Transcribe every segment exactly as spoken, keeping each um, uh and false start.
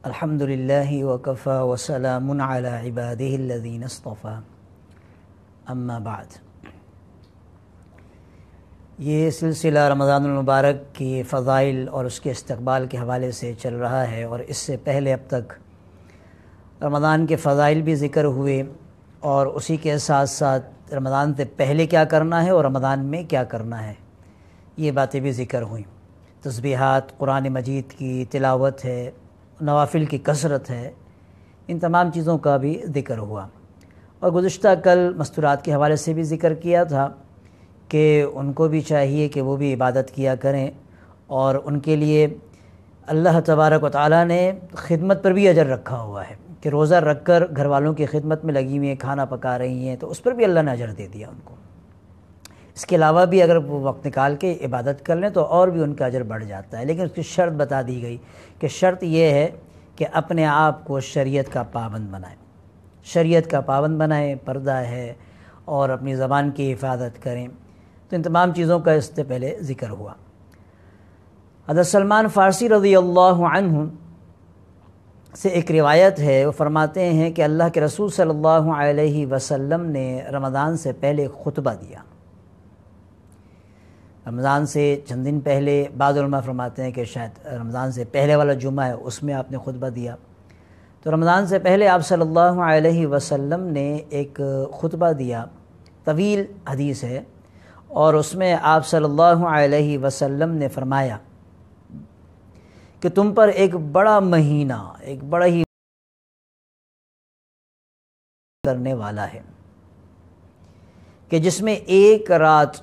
الحمد للہ وکفى وسلام علی عبادہ الذین اصطفى اما بعد۔ یہ سلسلہ رمضان المبارک کی فضائل اور اس کے استقبال کے حوالے سے چل رہا ہے، اور اس سے پہلے اب تک رمضان کے فضائل بھی ذکر ہوئے، اور اسی کے ساتھ ساتھ رمضان سے پہلے کیا کرنا ہے اور رمضان میں کیا کرنا ہے، یہ باتیں بھی ذکر ہوئیں۔ تسبیحات، قرآن مجید کی تلاوت ہے، نوافل کی کثرت ہے، ان تمام چیزوں کا بھی ذکر ہوا۔ اور گزشتہ کل مستورات کے حوالے سے بھی ذکر کیا تھا کہ ان کو بھی چاہیے کہ وہ بھی عبادت کیا کریں، اور ان کے لیے اللہ تبارک و تعالیٰ نے خدمت پر بھی اجر رکھا ہوا ہے کہ روزہ رکھ کر گھر والوں کی خدمت میں لگی ہوئی ہیں، کھانا پکا رہی ہیں، تو اس پر بھی اللہ نے اجر دے دیا ان کو۔ اس کے علاوہ بھی اگر وہ وقت نکال کے عبادت کر لیں تو اور بھی ان کا اجر بڑھ جاتا ہے، لیکن اس کی شرط بتا دی گئی کہ شرط یہ ہے کہ اپنے آپ کو شریعت کا پابند بنائیں، شریعت کا پابند بنائیں، پردہ ہے، اور اپنی زبان کی حفاظت کریں۔ تو ان تمام چیزوں کا اس سے پہلے ذکر ہوا۔ حضرت سلمان فارسی رضی اللہ عنہ سے ایک روایت ہے، وہ فرماتے ہیں کہ اللہ کے رسول صلی اللہ علیہ وسلم نے رمضان سے پہلے خطبہ دیا۔ رمضان سے چند دن پہلے، بعض علماء فرماتے ہیں کہ شاید رمضان سے پہلے والا جمعہ ہے، اس میں آپ نے خطبہ دیا۔ تو رمضان سے پہلے آپ صلی اللہ علیہ وسلم نے ایک خطبہ دیا، طویل حدیث ہے، اور اس میں آپ صلی اللہ علیہ وسلم نے فرمایا کہ تم پر ایک بڑا مہینہ، ایک بڑا ہی کرنے والا ہے کہ جس میں ایک رات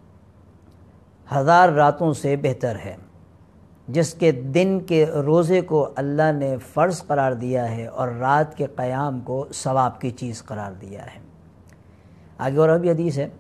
ہزار راتوں سے بہتر ہے، جس کے دن کے روزے کو اللہ نے فرض قرار دیا ہے اور رات کے قیام کو ثواب کی چیز قرار دیا ہے۔ آگے اور ابھی حدیث ہے۔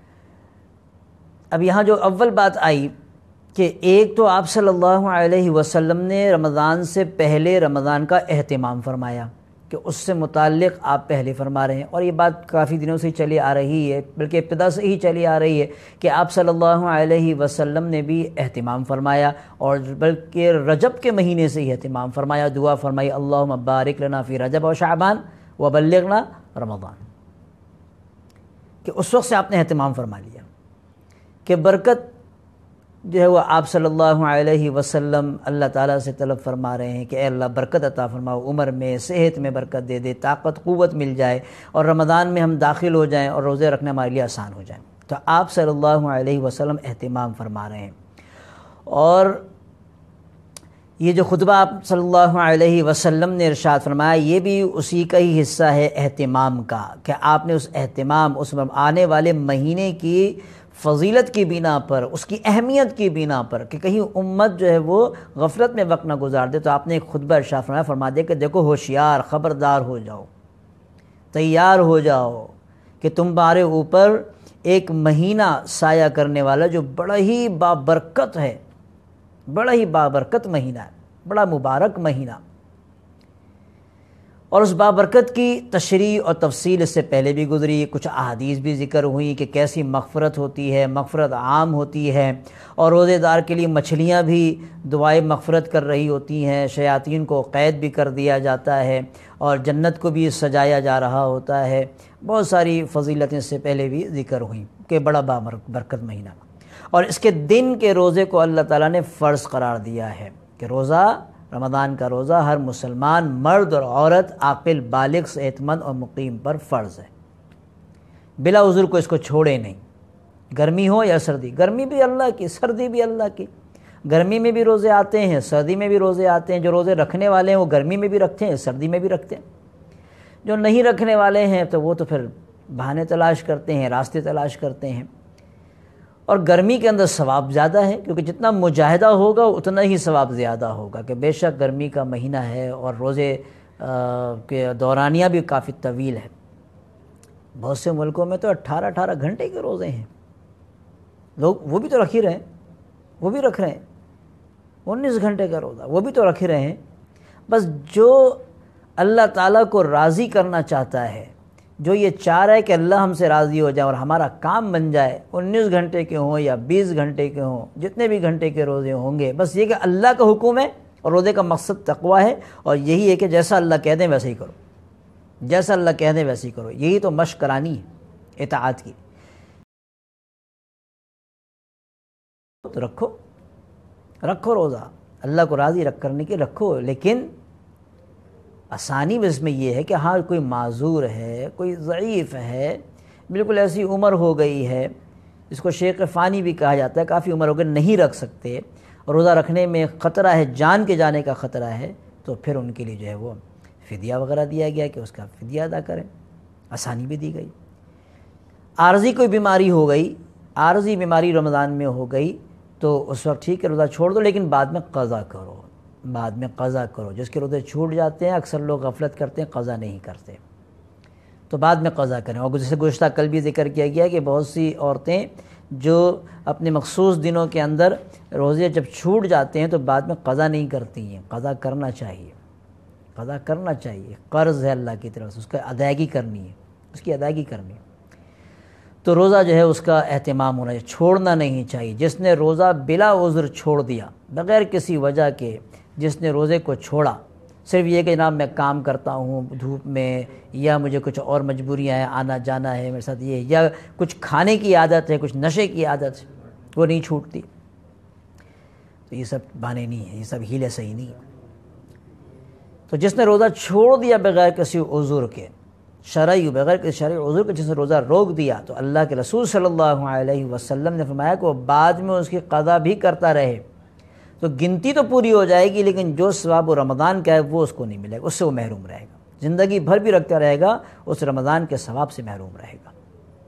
اب یہاں جو اول بات آئی کہ ایک تو آپ صلی اللہ علیہ وسلم نے رمضان سے پہلے رمضان کا اہتمام فرمایا کہ اس سے متعلق آپ پہلے فرما رہے ہیں، اور یہ بات کافی دنوں سے چلی آ رہی ہے، بلکہ ابتدا سے ہی چلی آ رہی ہے کہ آپ صلی اللہ علیہ وسلم نے بھی اہتمام فرمایا، اور بلکہ رجب کے مہینے سے ہی اہتمام فرمایا، دعا فرمائی اللہم بارک لنا فی رجب و شعبان وبلغنا رمضان، کہ اس وقت سے آپ نے اہتمام فرما لیا کہ برکت جو ہے وہ آپ صلی اللہ علیہ وسلم اللہ تعالیٰ سے طلب فرما رہے ہیں کہ اے اللہ برکت عطا فرماؤ، عمر میں، صحت میں برکت دے دے، طاقت قوت مل جائے، اور رمضان میں ہم داخل ہو جائیں اور روزے رکھنا ہمارے لیے آسان ہو جائیں۔ تو آپ صلی اللہ علیہ وسلم اہتمام فرما رہے ہیں، اور یہ جو خطبہ آپ صلی اللہ علیہ وسلم نے ارشاد فرمایا یہ بھی اسی کا ہی حصہ ہے، اہتمام کا، کہ آپ نے اس اہتمام، اس آنے والے مہینے کی فضیلت کی بنا پر، اس کی اہمیت کی بنا پر، کہ کہیں امت جو ہے وہ غفلت میں وقت نہ گزار دے، تو آپ نے ایک خطبہ ارشاد فرمایا، فرما دیا کہ دیکھو ہوشیار، خبردار ہو جاؤ، تیار ہو جاؤ کہ تمہارے اوپر ایک مہینہ سایہ کرنے والا جو بڑا ہی بابرکت ہے، بڑا ہی بابرکت مہینہ ہے، بڑا مبارک مہینہ۔ اور اس بابرکت کی تشریح اور تفصیل اس سے پہلے بھی گزری، کچھ احادیث بھی ذکر ہوئی کہ کیسی مغفرت ہوتی ہے، مغفرت عام ہوتی ہے، اور روزے دار کے لیے مچھلیاں بھی دعائے مغفرت کر رہی ہوتی ہیں، شیاطین کو قید بھی کر دیا جاتا ہے، اور جنت کو بھی سجایا جا رہا ہوتا ہے۔ بہت ساری فضیلتیں اس سے پہلے بھی ذکر ہوئیں کہ بڑا بابرکت مہینہ، اور اس کے دن کے روزے کو اللہ تعالیٰ نے فرض قرار دیا ہے کہ روزہ، رمضان کا روزہ ہر مسلمان مرد اور عورت، عاقل، بالغ، صحت مند اور مقیم پر فرض ہے، بلا عذر کو اس کو چھوڑے نہیں، گرمی ہو یا سردی، گرمی بھی اللہ کی، سردی بھی اللہ کی، گرمی میں بھی روزے آتے ہیں، سردی میں بھی روزے آتے ہیں، جو روزے رکھنے والے ہیں وہ گرمی میں بھی رکھتے ہیں، سردی میں بھی رکھتے ہیں، جو نہیں رکھنے والے ہیں تو وہ تو پھر بہانے تلاش کرتے ہیں، راستے تلاش کرتے ہیں۔ اور گرمی کے اندر ثواب زیادہ ہے، کیونکہ جتنا مجاہدہ ہوگا اتنا ہی ثواب زیادہ ہوگا، کہ بے شک گرمی کا مہینہ ہے اور روزے کے دورانیہ بھی کافی طویل ہے۔ بہت سے ملکوں میں تو اٹھارہ اٹھارہ گھنٹے کے روزے ہیں، لوگ وہ بھی تو رکھ ہی رہے ہیں، وہ بھی رکھ رہے ہیں انیس گھنٹے کا روزہ، وہ بھی تو رکھ ہی رہے ہیں۔ بس جو اللہ تعالیٰ کو راضی کرنا چاہتا ہے، جو یہ چاہ رہا ہے کہ اللہ ہم سے راضی ہو جائے اور ہمارا کام بن جائے، انیس گھنٹے کے ہوں یا بیس گھنٹے کے ہوں، جتنے بھی گھنٹے کے روزے ہوں گے، بس یہ کہ اللہ کا حکم ہے اور روزے کا مقصد تقویٰ ہے، اور یہی ہے کہ جیسا اللہ کہہ دیں ویسے ہی کرو، جیسا اللہ کہہ دیں ویسے ہی کرو، یہی تو مشق کرانی ہے اطاعت کی۔ تو رکھو رکھو روزہ، اللہ کو راضی رکھ کرنے کے رکھو، لیکن آسانی بھی اس میں یہ ہے کہ ہاں کوئی معذور ہے، کوئی ضعیف ہے، بالکل ایسی عمر ہو گئی ہے، اس کو شیخ فانی بھی کہا جاتا ہے، کافی عمر ہو گئی، نہیں رکھ سکتے، روزہ رکھنے میں خطرہ ہے، جان کے جانے کا خطرہ ہے، تو پھر ان کے لیے جو ہے وہ فدیہ وغیرہ دیا گیا کہ اس کا فدیہ ادا کریں، آسانی بھی دی گئی۔ عارضی کوئی بیماری ہو گئی، عارضی بیماری رمضان میں ہو گئی تو اس وقت ٹھیک ہے روزہ چھوڑ دو، لیکن بعد میں قضا کرو، بعد میں قضا کرو۔ جس کے روزے چھوٹ جاتے ہیں، اکثر لوگ غفلت کرتے ہیں، قضا نہیں کرتے، تو بعد میں قضا کریں۔ اور جیسے گزشتہ کل بھی ذکر کیا گیا کہ بہت سی عورتیں جو اپنے مخصوص دنوں کے اندر روزے جب چھوٹ جاتے ہیں تو بعد میں قضا نہیں کرتی ہیں، قضا کرنا چاہیے، قضا کرنا چاہیے، قرض ہے اللہ کی طرف سے، اس کا ادائیگی کرنی ہے، اس کی ادائیگی کرنی ہے۔ تو روزہ جو ہے اس کا اہتمام ہونا چاہیے، چھوڑنا نہیں چاہیے۔ جس نے روزہ بلا عذر چھوڑ دیا، بغیر کسی وجہ کے جس نے روزے کو چھوڑا، صرف یہ کہ جناب میں کام کرتا ہوں دھوپ میں، یا مجھے کچھ اور مجبوریاں ہیں، آنا جانا ہے میرے ساتھ، یہ یا کچھ کھانے کی عادت ہے، کچھ نشے کی عادت ہے، وہ نہیں چھوٹتی، تو یہ سب بہانے نہیں ہیں، یہ سب ہیلے صحیح نہیں ہیں۔ تو جس نے روزہ چھوڑ دیا بغیر کسی عذر کے، شرعی بغیر کسی شرعی عذر کے جس نے روزہ روک دیا، تو اللہ کے رسول صلی اللہ علیہ وسلم نے فرمایا کہ وہ بعد میں اس کی قضا بھی کرتا رہے، تو گنتی تو پوری ہو جائے گی، لیکن جو ثواب و رمضان کا ہے وہ اس کو نہیں ملے گا، اس سے وہ محروم رہے گا، زندگی بھر بھی رکھتا رہے گا، اس رمضان کے ثواب سے محروم رہے گا۔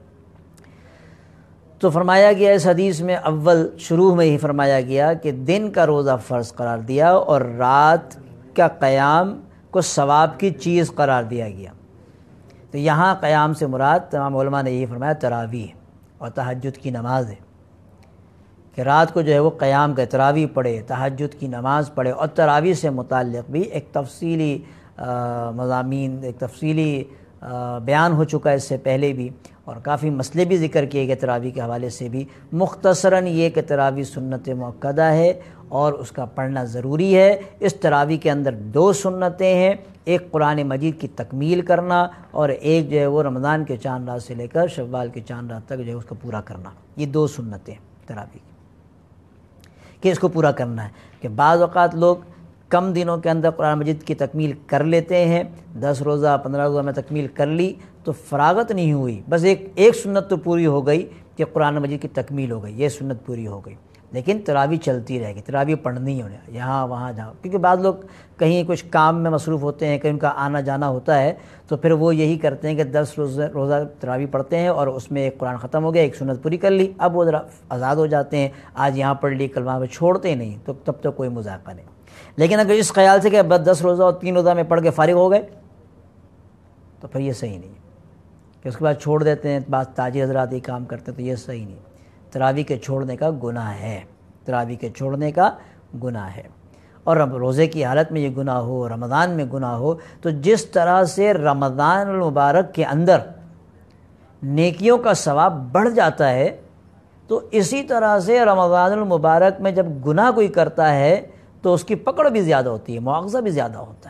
تو فرمایا گیا اس حدیث میں، اول شروع میں ہی فرمایا گیا کہ دن کا روزہ فرض قرار دیا اور رات کا قیام کو ثواب کی چیز قرار دیا گیا۔ تو یہاں قیام سے مراد تمام علماء نے یہی فرمایا تراویح اور تہجد کی نماز ہے، کہ رات کو جو ہے وہ قیام کا تراویح پڑھے، تہجد کی نماز پڑھے، اور تراویح سے متعلق بھی ایک تفصیلی مضامین، ایک تفصیلی بیان ہو چکا ہے اس سے پہلے بھی، اور کافی مسئلے بھی ذکر کیے گئے تراویح کے حوالے سے بھی۔ مختصراً یہ کہ تراویح سنت مؤکدہ ہے اور اس کا پڑھنا ضروری ہے۔ اس تراویح کے اندر دو سنتیں ہیں، ایک قرآن مجید کی تکمیل کرنا، اور ایک جو ہے وہ رمضان کے چاند رات سے لے کر شوال کے چاند رات تک جو ہے اس کو پورا کرنا۔ یہ دو سنتیں تراویح کہ اس کو پورا کرنا ہے، کہ بعض اوقات لوگ کم دنوں کے اندر قرآن مجید کی تکمیل کر لیتے ہیں، دس روزہ پندرہ روزہ میں تکمیل کر لی تو فراغت نہیں ہوئی، بس ایک ایک سنت تو پوری ہو گئی کہ قرآن مجید کی تکمیل ہو گئی، یہ سنت پوری ہو گئی، لیکن تراویح چلتی رہے گی، تراویح پڑھنی ہونے یہاں وہاں جہاں، کیونکہ بعض لوگ کہیں کچھ کام میں مصروف ہوتے ہیں، کہیں ان کا آنا جانا ہوتا ہے، تو پھر وہ یہی کرتے ہیں کہ دس روزہ روزہ تراویح پڑھتے ہیں اور اس میں ایک قرآن ختم ہو گیا، ایک سنت پوری کر لی، اب وہ ذرا آزاد ہو جاتے ہیں، آج یہاں پڑھ لی کل وہاں پہ، چھوڑتے نہیں، تو تب تو کوئی مذاکرہ نہیں۔ لیکن اگر اس خیال سے کہ بس دس روزہ اور تین روزہ میں پڑھ کے فارغ ہو گئے تو پھر یہ صحیح نہیں ہے، کہ اس کے بعد چھوڑ دیتے ہیں، بعض تاجر حضرات یہ کام کرتے ہیں، تو یہ صحیح نہیں۔ تراویح کے چھوڑنے کا گناہ ہے، تراویح کے چھوڑنے کا گناہ ہے، اور روزے کی حالت میں یہ گناہ ہو، رمضان میں گناہ ہو، تو جس طرح سے رمضان المبارک کے اندر نیکیوں کا ثواب بڑھ جاتا ہے، تو اسی طرح سے رمضان المبارک میں جب گناہ کوئی کرتا ہے تو اس کی پکڑ بھی زیادہ ہوتی ہے، مواخذہ بھی زیادہ ہوتا ہے،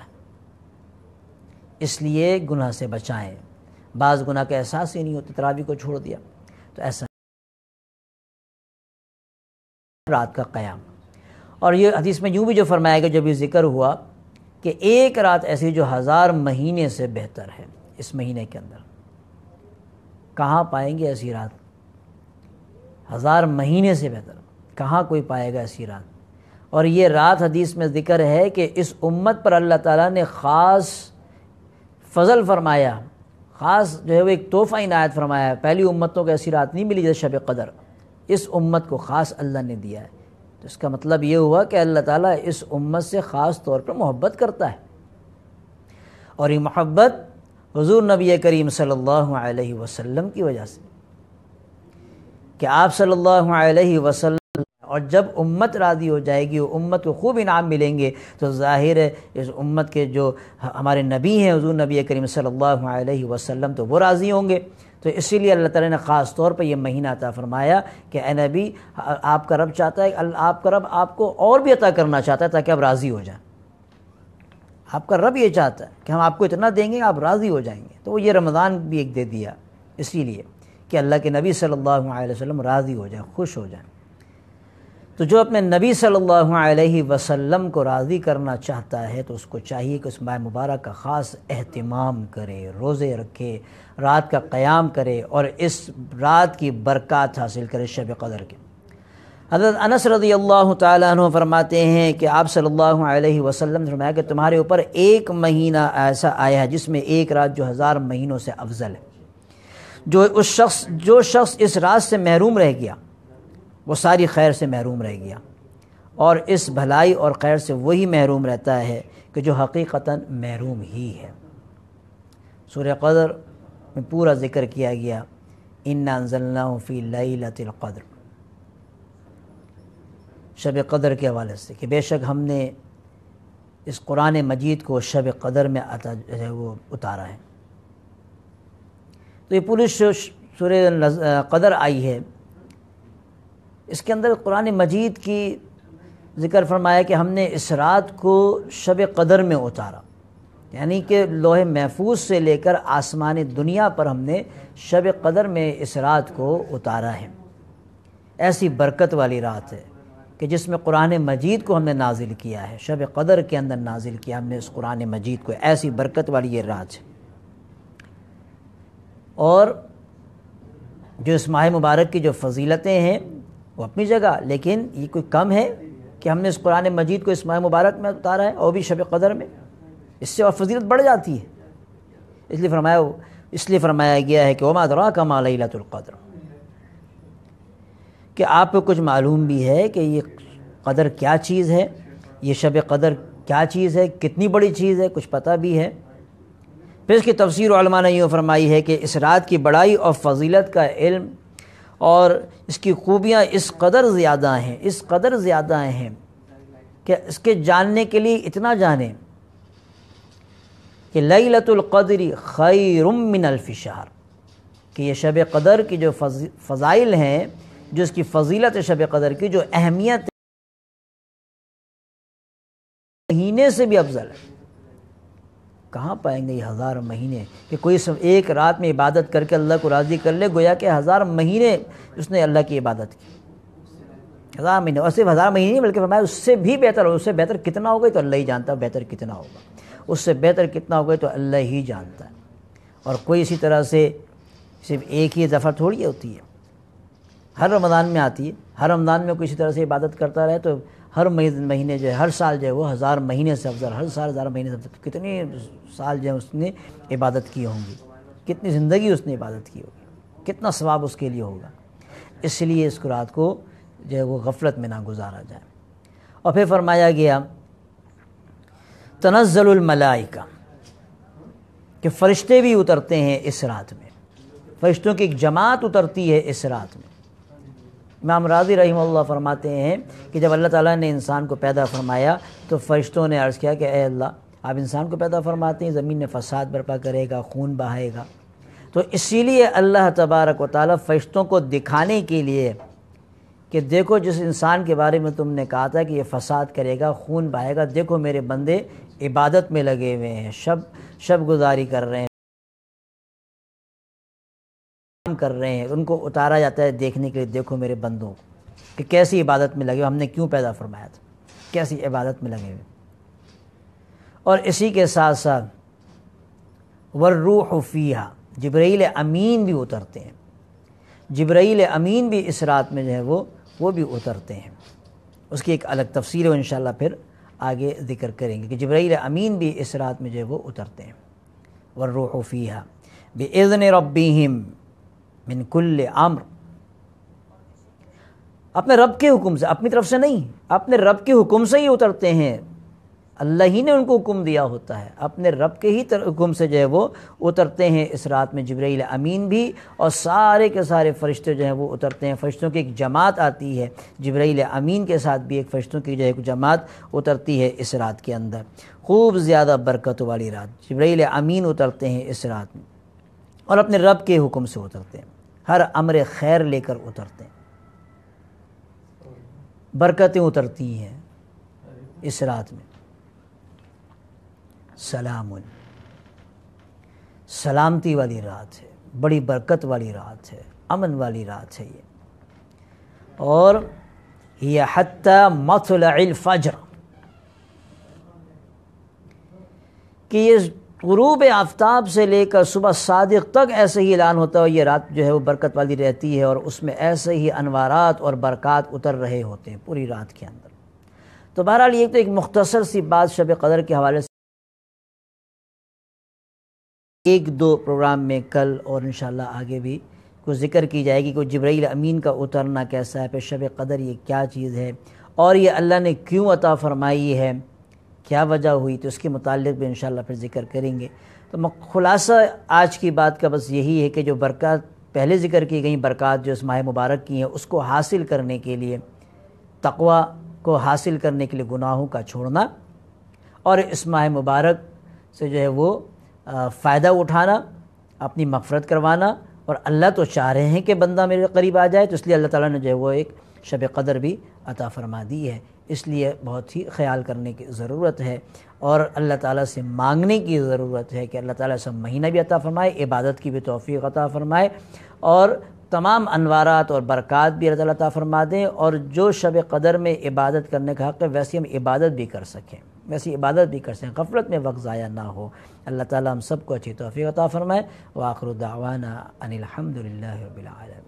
اس لیے گناہ سے بچائیں۔ بعض گناہ کا احساس ہی نہیں ہوتا، تراویح کو چھوڑ دیا تو ایسا۔ رات کا قیام، اور یہ حدیث میں یوں بھی جو فرمایا گیا، جب یہ ذکر ہوا کہ ایک رات ایسی جو ہزار مہینے سے بہتر ہے، اس مہینے کے اندر کہاں پائیں گے ایسی رات؟ ہزار مہینے سے بہتر کہاں کوئی پائے گا ایسی رات؟ اور یہ رات حدیث میں ذکر ہے کہ اس امت پر اللہ تعالیٰ نے خاص فضل فرمایا، خاص جو ہے وہ ایک تحفہ عنایت فرمایا ہے۔ پہلی امتوں کو ایسی رات نہیں ملی جیسے شب قدر، اس امت کو خاص اللہ نے دیا ہے۔ تو اس کا مطلب یہ ہوا کہ اللہ تعالیٰ اس امت سے خاص طور پر محبت کرتا ہے، اور یہ محبت حضور نبی کریم صلی اللہ علیہ وسلم کی وجہ سے، کہ آپ صلی اللہ علیہ وسلم، اور جب امت راضی ہو جائے گی، امت کو خوب انعام ملیں گے، تو ظاہر ہے اس امت کے جو ہمارے نبی ہیں حضور نبی کریم صلی اللہ علیہ وسلم، تو وہ راضی ہوں گے۔ تو اسی لیے اللہ تعالیٰ نے خاص طور پر یہ مہینہ عطا فرمایا کہ اے نبی، آپ کا رب چاہتا ہے، آپ کا رب آپ کو اور بھی عطا کرنا چاہتا ہے تاکہ آپ راضی ہو جائیں۔ آپ کا رب یہ چاہتا ہے کہ ہم آپ کو اتنا دیں گے آپ راضی ہو جائیں گے. تو وہ یہ رمضان بھی ایک دے دیا اسی لیے کہ اللہ کے نبی صلی اللہ علیہ وسلم راضی ہو جائیں، خوش ہو جائیں. تو جو اپنے نبی صلی اللہ علیہ وسلم کو راضی کرنا چاہتا ہے تو اس کو چاہیے کہ اس ماہ مبارک کا خاص اہتمام کرے، روزے رکھے، رات کا قیام کرے اور اس رات کی برکات حاصل کرے شب قدر کے. حضرت انس رضی اللہ تعالیٰ عنہ فرماتے ہیں کہ آپ صلی اللہ علیہ وسلم نے فرمایا کہ تمہارے اوپر ایک مہینہ ایسا آیا ہے جس میں ایک رات جو ہزار مہینوں سے افضل ہے. جو اس شخص جو شخص اس رات سے محروم رہ گیا وہ ساری خیر سے محروم رہ گیا، اور اس بھلائی اور خیر سے وہی محروم رہتا ہے کہ جو حقیقتاً محروم ہی ہے. سورہ قدر میں پورا ذکر کیا گیا، اِنَّا أَنزَلْنَاهُ فِي لَيْلَةِ الْقَدْرِ، شب قدر کے حوالے سے کہ بے شک ہم نے اس قرآن مجید کو شب قدر میں عطا جو ہے وہ اتارا ہے. تو یہ پوری سورہ قدر آئی ہے، اس کے اندر قرآن مجید کی ذکر فرمایا کہ ہم نے اس رات کو شب قدر میں اتارا، یعنی کہ لوح محفوظ سے لے کر آسمان دنیا پر ہم نے شب قدر میں اس رات کو اتارا ہے. ایسی برکت والی رات ہے کہ جس میں قرآن مجید کو ہم نے نازل کیا ہے، شب قدر کے اندر نازل کیا ہم نے اس قرآن مجید کو. ایسی برکت والی یہ رات ہے. اور جو اس ماہ مبارک کی جو فضیلتیں ہیں وہ اپنی جگہ، لیکن یہ کوئی کم ہے کہ ہم نے اس قرآن مجید کو اس ماہ مبارک میں اتارا ہے اور بھی شب قدر میں؟ اس سے اور فضیلت بڑھ جاتی ہے. اس لیے فرمایا اس لیے فرمایا گیا ہے کہ وَمَا أَدْرَاكَ مَا لَيْلَةُ الْقَدْرِ، کہ آپ کو کچھ معلوم بھی ہے کہ یہ قدر کیا چیز ہے، یہ شب قدر کیا چیز ہے، کتنی بڑی چیز ہے، کچھ پتہ بھی ہے. پھر اس کی تفسیر علماء نے یہ فرمائی ہے کہ اس رات کی بڑائی اور فضیلت کا علم اور اس کی خوبیاں اس قدر زیادہ ہیں اس قدر زیادہ ہیں کہ اس کے جاننے کے لیے اتنا جانیں کہ لیلۃ القدر خیر من الف شہر، کہ یہ شب قدر کی جو فضائل ہیں، جو اس کی فضیلت شب قدر کی جو اہمیت مہینے سے بھی افضل ہے. کہاں پائیں گے یہ ہزار مہینے کہ کوئی ایک رات میں عبادت کر کے اللہ کو راضی کر لے، گویا کہ ہزار مہینے اس نے اللہ کی عبادت کی. ہزار مہینے، اور صرف ہزار مہینے نہیں بلکہ فرمایا اس سے بھی بہتر ہو. اس سے بہتر کتنا ہوگا تو اللہ ہی جانتا ہے بہتر کتنا ہوگا. اس سے بہتر کتنا ہوگا تو اللہ ہی جانتا ہے. اور کوئی اسی طرح سے صرف ایک ہی دفعہ تھوڑی ہوتی ہے، ہر رمضان میں آتی ہے. ہر رمضان میں کوئی اسی طرح سے عبادت کرتا رہے تو ہر مہینے جو ہے ہر سال جو ہے وہ ہزار مہینے سے افضل، ہر سال ہزار مہینے سے افضل. کتنی سال جو ہے اس نے عبادت کی ہوں گی، کتنی زندگی اس نے عبادت کی ہوگی، کتنا ثواب اس کے لیے ہوگا. اس لیے اس رات کو جو ہے وہ غفلت میں نہ گزارا جائے. اور پھر فرمایا گیا تنزل الملائکہ، کہ فرشتے بھی اترتے ہیں اس رات میں، فرشتوں کی ایک جماعت اترتی ہے اس رات میں. امام راضی رحمہ اللہ فرماتے ہیں کہ جب اللہ تعالیٰ نے انسان کو پیدا فرمایا تو فرشتوں نے عرض کیا کہ اے اللہ، آپ انسان کو پیدا فرماتے ہیں، زمین میں فساد برپا کرے گا، خون بہائے گا. تو اسی لیے اللہ تبارک و تعالیٰ فرشتوں کو دکھانے کے لیے کہ دیکھو جس انسان کے بارے میں تم نے کہا تھا کہ یہ فساد کرے گا، خون بہائے گا، دیکھو میرے بندے عبادت میں لگے ہوئے ہیں، شب شب گزاری کر رہے ہیں کر رہے ہیں ان کو اتارا جاتا ہے دیکھنے کے لیے. دیکھو میرے بندوں کہ کیسی عبادت میں لگے ہوئے، ہم نے کیوں پیدا فرمایا تھا، کیسی عبادت میں لگے ہوئے. اور اسی کے ساتھ ساتھ والروح فیہا، جبرائیل امین بھی اترتے ہیں. جبرائیل امین بھی اس رات میں جو ہے وہ وہ بھی اترتے ہیں. اس کی ایک الگ تفصیل ہے، انشاءاللہ پھر آگے ذکر کریں گے کہ جبرائیل امین بھی اس رات میں جو ہے وہ اترتے ہیں. والروح فیہا بإذن ربہم من کل امر، اپنے رب کے حکم سے، اپنی طرف سے نہیں، اپنے رب کے حکم سے ہی اترتے ہیں. اللہ ہی نے ان کو حکم دیا ہوتا ہے، اپنے رب کے ہی حکم سے جو ہے وہ اترتے ہیں اس رات میں. جبرائیل امین بھی اور سارے کے سارے فرشتے جو ہیں وہ اترتے ہیں. فرشتوں کی ایک جماعت آتی ہے، جبرائیل امین کے ساتھ بھی ایک فرشتوں کی جو ہے ایک جماعت اترتی ہے اس رات کے اندر. خوب زیادہ برکت والی رات، جبرائیل امین اترتے ہیں اس رات میں اور اپنے رب کے حکم سے اترتے ہیں، ہر امر خیر لے کر اترتے ہیں. برکتیں اترتی ہیں اس رات میں. سلام، سلامتی والی رات ہے، بڑی برکت والی رات ہے، امن والی رات ہے یہ۔ اور یہ حتی مطلع الفجر، کہ یہ غروب آفتاب سے لے کر صبح صادق تک ایسے ہی اعلان ہوتا ہے، یہ رات جو ہے وہ برکت والی رہتی ہے، اور اس میں ایسے ہی انوارات اور برکات اتر رہے ہوتے ہیں پوری رات کے اندر۔ تو بہرحال یہ تو ایک مختصر سی بات شب قدر کے حوالے سے، ایک دو پروگرام میں کل اور انشاءاللہ آگے بھی کچھ ذکر کی جائے گی کہ جبرائیل امین کا اترنا کیسا ہے، پھر شب قدر یہ کیا چیز ہے، اور یہ اللہ نے کیوں عطا فرمائی ہے، کیا وجہ ہوئی، تو اس کے متعلق بھی انشاءاللہ پھر ذکر کریں گے۔ تو خلاصہ آج کی بات کا بس یہی ہے کہ جو برکات پہلے ذکر کی گئیں، برکات جو اس ماہ مبارک کی ہیں، اس کو حاصل کرنے کے لیے، تقوی کو حاصل کرنے کے لیے گناہوں کا چھوڑنا، اور اس ماہ مبارک سے جو ہے وہ فائدہ اٹھانا، اپنی مغفرت کروانا، اور اللہ تو چاہ رہے ہیں کہ بندہ میرے قریب آ جائے، تو اس لیے اللہ تعالیٰ نے جو ہے وہ ایک شب قدر بھی عطا فرما دی ہے۔ اس لیے بہت ہی خیال کرنے کی ضرورت ہے، اور اللہ تعالیٰ سے مانگنے کی ضرورت ہے کہ اللہ تعالیٰ سے مہینہ بھی عطا فرمائے، عبادت کی بھی توفیق عطا فرمائے، اور تمام انوارات اور برکات بھی اللہ تعالیٰ عطا فرما دیں، اور جو شب قدر میں عبادت کرنے کا حق ہے ویسے ہم عبادت بھی کر سکیں، ویسی عبادت بھی کر سکیں، غفلت میں وقت ضائع نہ ہو۔ اللہ تعالیٰ ہم سب کو اچھی توفیق عطا فرمائے۔ وآخر دعوانا ان الحمد للہ رب العالمین۔